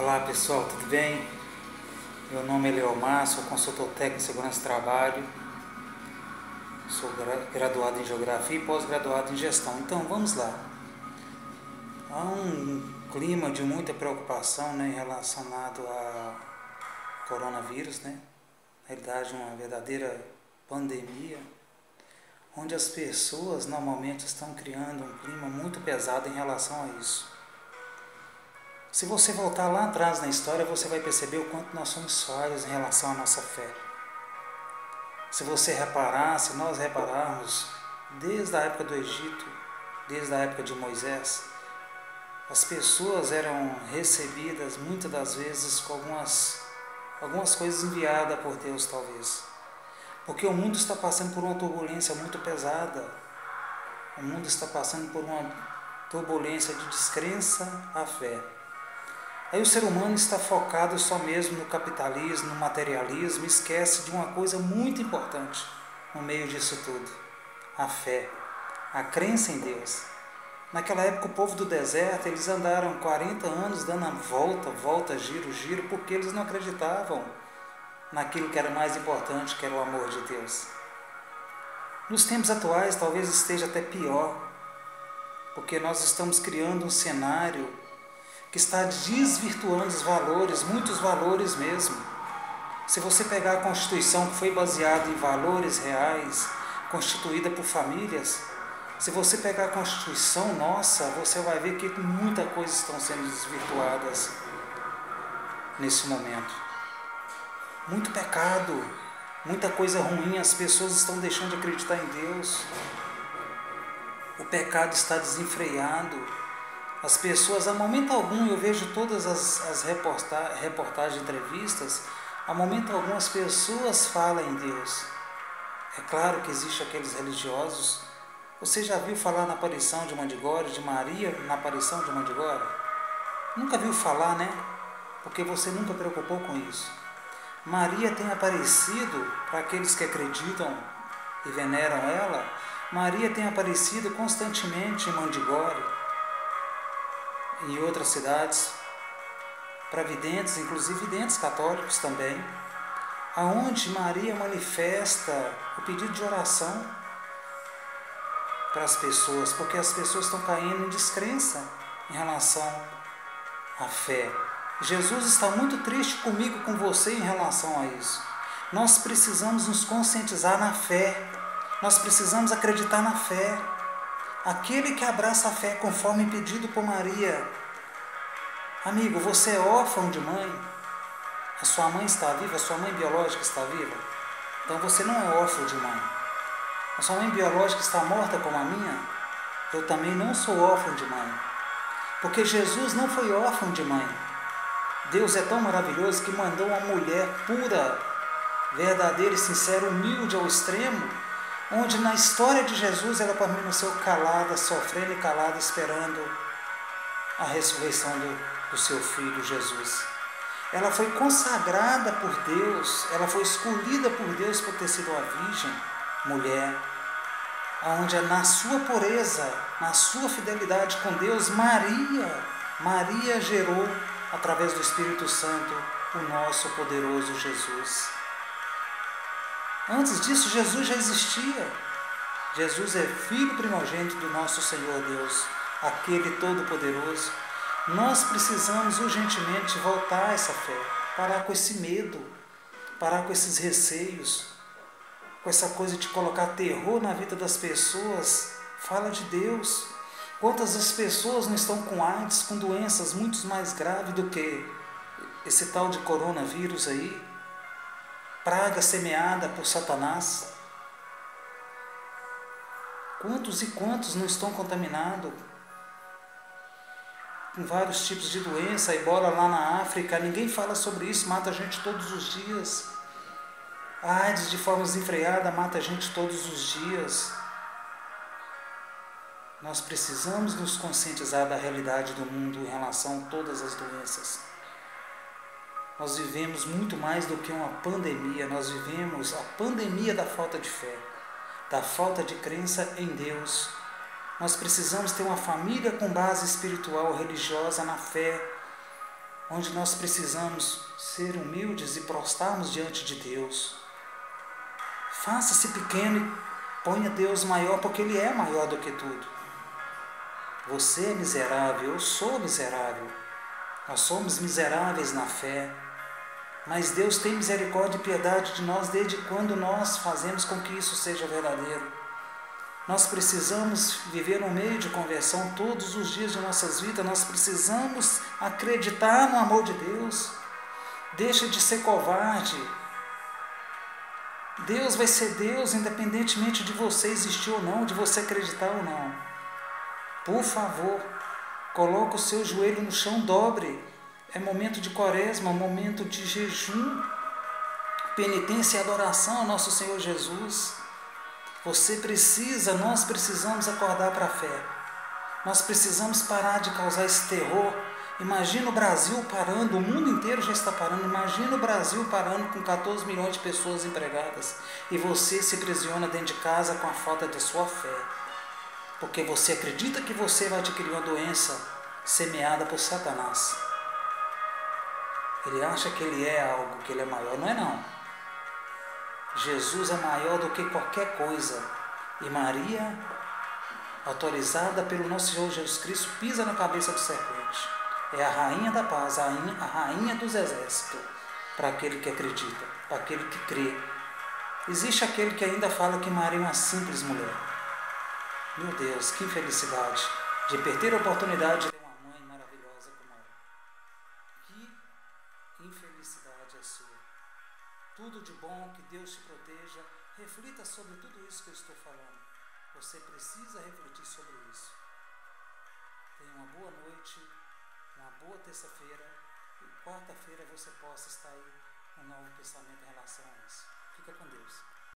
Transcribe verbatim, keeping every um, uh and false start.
Olá pessoal, tudo bem? Meu nome é Leomar, sou consultor técnico em segurança do trabalho, sou graduado em geografia e pós-graduado em gestão. Então vamos lá. Há um clima de muita preocupação, né, relacionado a coronavírus, né? Na realidade, uma verdadeira pandemia, onde as pessoas normalmente estão criando um clima muito pesado em relação a isso. Se você voltar lá atrás na história, você vai perceber o quanto nós somos falhos em relação à nossa fé. Se você reparar, se nós repararmos, desde a época do Egito, desde a época de Moisés, as pessoas eram recebidas muitas das vezes com algumas, algumas coisas enviadas por Deus, talvez. Porque o mundo está passando por uma turbulência muito pesada. O mundo está passando por uma turbulência de descrença à fé. Aí o ser humano está focado só mesmo no capitalismo, no materialismo, e esquece de uma coisa muito importante no meio disso tudo: a fé, a crença em Deus. Naquela época o povo do deserto, eles andaram quarenta anos dando a volta, volta, giro, giro, porque eles não acreditavam naquilo que era mais importante, que era o amor de Deus. Nos tempos atuais talvez esteja até pior, porque nós estamos criando um cenário que está desvirtuando os valores, muitos valores mesmo. Se você pegar a Constituição, que foi baseada em valores reais, constituída por famílias, se você pegar a Constituição nossa, você vai ver que muitas coisas estão sendo desvirtuadas nesse momento. Muito pecado, muita coisa ruim, as pessoas estão deixando de acreditar em Deus. O pecado está desenfreado. As pessoas, a momento algum, eu vejo todas as, as reporta, reportagens, entrevistas, a momento algum as pessoas falam em Deus. É claro que existem aqueles religiosos. Você já viu falar na aparição de Mandigora, de Maria, na aparição de Mandigora? Nunca viu falar, né? Porque você nunca preocupou com isso. Maria tem aparecido, para aqueles que acreditam e veneram ela, Maria tem aparecido constantemente em Mandigora, em outras cidades, para videntes, inclusive videntes católicos também, aonde Maria manifesta o pedido de oração para as pessoas, porque as pessoas estão caindo em descrença em relação à fé. Jesus está muito triste comigo, com você, em relação a isso. Nós precisamos nos conscientizar na fé, nós precisamos acreditar na fé. Aquele que abraça a fé conforme pedido por Maria. Amigo, você é órfão de mãe? A sua mãe está viva? A sua mãe biológica está viva? Então você não é órfão de mãe. A sua mãe biológica está morta como a minha? Eu também não sou órfão de mãe. Porque Jesus não foi órfão de mãe. Deus é tão maravilhoso que mandou uma mulher pura, verdadeira e sincera, humilde ao extremo, onde na história de Jesus ela permaneceu calada, sofrendo e calada, esperando a ressurreição do, do seu filho Jesus. Ela foi consagrada por Deus, ela foi escolhida por Deus por ter sido uma virgem, mulher, onde na sua pureza, na sua fidelidade com Deus, Maria, Maria gerou, através do Espírito Santo, o nosso poderoso Jesus. Antes disso, Jesus já existia. Jesus é filho primogênito do nosso Senhor Deus, aquele todo-poderoso. Nós precisamos urgentemente voltar a essa fé, parar com esse medo, parar com esses receios, com essa coisa de colocar terror na vida das pessoas. Fala de Deus. Quantas as pessoas não estão com AIDS, com doenças muito mais graves do que esse tal de coronavírus aí? Praga semeada por Satanás. Quantos e quantos não estão contaminados com vários tipos de doença, ebola lá na África? Ninguém fala sobre isso, mata a gente todos os dias. A AIDS de forma desenfreada mata a gente todos os dias. Nós precisamos nos conscientizar da realidade do mundo em relação a todas as doenças. Nós vivemos muito mais do que uma pandemia, nós vivemos a pandemia da falta de fé, da falta de crença em Deus. Nós precisamos ter uma família com base espiritual, religiosa, na fé, onde nós precisamos ser humildes e prostrarmos diante de Deus. Faça-se pequeno e ponha Deus maior, porque Ele é maior do que tudo. Você é miserável, eu sou miserável. Nós somos miseráveis na fé. Mas Deus tem misericórdia e piedade de nós desde quando nós fazemos com que isso seja verdadeiro. Nós precisamos viver no meio de conversão todos os dias de nossas vidas. Nós precisamos acreditar no amor de Deus. Deixa de ser covarde. Deus vai ser Deus independentemente de você existir ou não, de você acreditar ou não. Por favor, coloque o seu joelho no chão, dobre. É momento de quaresma, momento de jejum, penitência e adoração ao nosso Senhor Jesus. Você precisa, nós precisamos acordar para a fé. Nós precisamos parar de causar esse terror. Imagina o Brasil parando, o mundo inteiro já está parando. Imagina o Brasil parando com quatorze milhões de pessoas empregadas. E você se aprisiona dentro de casa com a falta da sua fé. Porque você acredita que você vai adquirir uma doença semeada por Satanás. Ele acha que ele é algo, que ele é maior. Não é não. Jesus é maior do que qualquer coisa. E Maria, autorizada pelo nosso Senhor Jesus Cristo, pisa na cabeça do serpente. É a rainha da paz, a rainha, a rainha dos exércitos, para aquele que acredita, para aquele que crê. Existe aquele que ainda fala que Maria é uma simples mulher. Meu Deus, que infelicidade de perder a oportunidade de ter uma mãe maravilhosa como ela. Que infelicidade é sua. Tudo de bom, que Deus te proteja. Reflita sobre tudo isso que eu estou falando. Você precisa refletir sobre isso. Tenha uma boa noite, uma boa terça-feira e quarta-feira você possa estar aí com um novo pensamento em relação a isso. Fica com Deus.